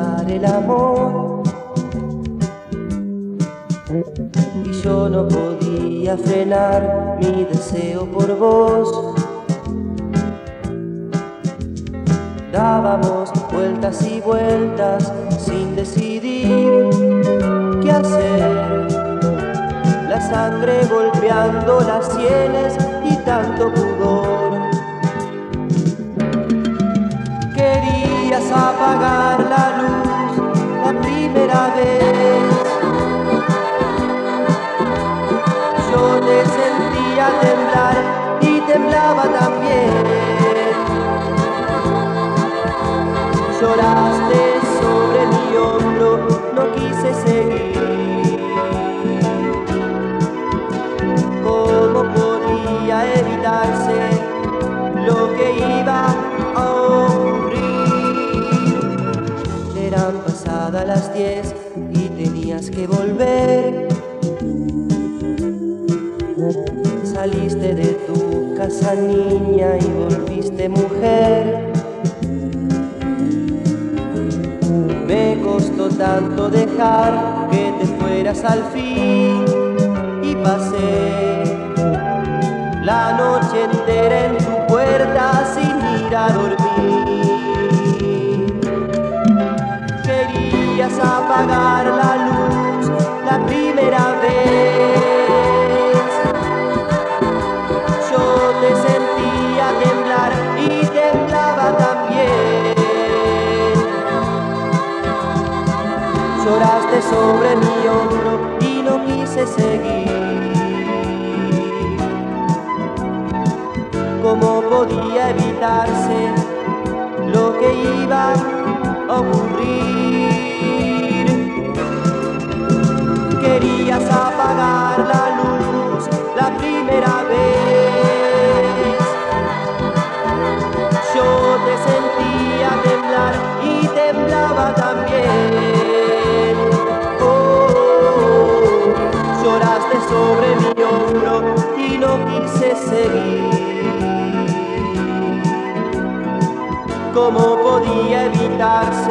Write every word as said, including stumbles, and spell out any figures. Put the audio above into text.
empezar el amor y yo no podía frenar mi deseo por vos. Dábamos vueltas y vueltas sin decidir qué hacer, la sangre golpeando las sienes y tanto pudor. Querías apagar la luz la primera vez, yo te sentía temblar y temblaba también. Lloraste sobre mi hombro, no quise seguir. ¿Cómo podía evitarse lo que iba a ocurrir? Eran pasadas las diez y tenías que volver. Saliste de tu casa, niña, y volviste mujer. Me costó tanto dejar que te fueras al fin y pasé la noche entera en tu puerta sin ir a dormir. Querías apagar la luz la primera vez, yo te sentía temblar y temblaba también. Lloraste sobre mi hombro y no quise seguir. ¿Cómo podía evitarse lo que iba a ocurrir? Querías apagar la luz la primera vez, yo te sentía temblar y temblaba también. Lloraste sobre mi hombro y no quise seguir. ¿Cómo podía evitarse